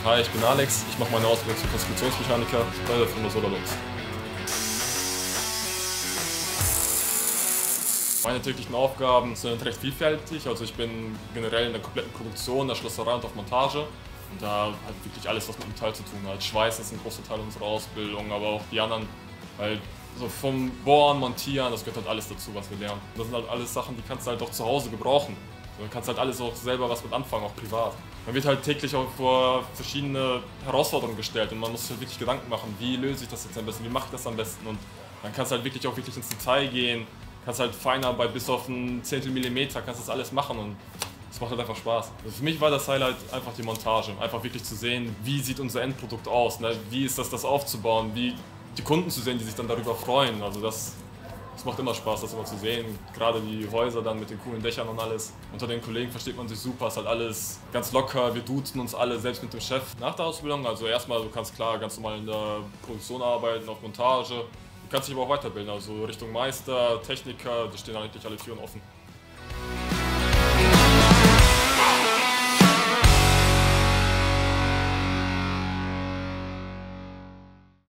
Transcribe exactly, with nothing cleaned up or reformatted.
Hi, ich bin Alex. Ich mache meine Ausbildung zum Konstruktionsmechaniker bei der Firma Solarlux. Meine täglichen Aufgaben sind recht vielfältig. Also ich bin generell in der kompletten Produktion, der Schlosserei und auf Montage. Und da hat wirklich alles, was mit dem Teil zu tun hat. Schweißen ist ein großer Teil unserer Ausbildung, aber auch die anderen, halt so vom Bohren, Montieren, das gehört halt alles dazu, was wir lernen. Das sind halt alles Sachen, die kannst du halt auch zu Hause gebrauchen. Du kannst halt alles auch selber was mit anfangen, auch privat. Man wird halt täglich auch vor verschiedene Herausforderungen gestellt und man muss sich halt wirklich Gedanken machen, wie löse ich das jetzt am besten, wie mache ich das am besten. Und dann kannst du halt wirklich auch wirklich ins Detail gehen, kannst halt Feinarbeit bis auf ein Zehntel Millimeter, kannst das alles machen und es macht halt einfach Spaß. Also für mich war das Highlight einfach die Montage, einfach wirklich zu sehen, wie sieht unser Endprodukt aus, ne? Wie ist das, das aufzubauen, wie die Kunden zu sehen, die sich dann darüber freuen. Also das, das macht immer Spaß, das immer zu sehen. Gerade die Häuser dann mit den coolen Dächern und alles. Unter den Kollegen versteht man sich super, ist halt alles ganz locker, wir duzen uns alle, selbst mit dem Chef. Nach der Ausbildung, also erstmal, du kannst klar ganz normal in der Produktion arbeiten, auf Montage. Du kannst dich aber auch weiterbilden, also Richtung Meister, Techniker, da stehen eigentlich alle Türen offen.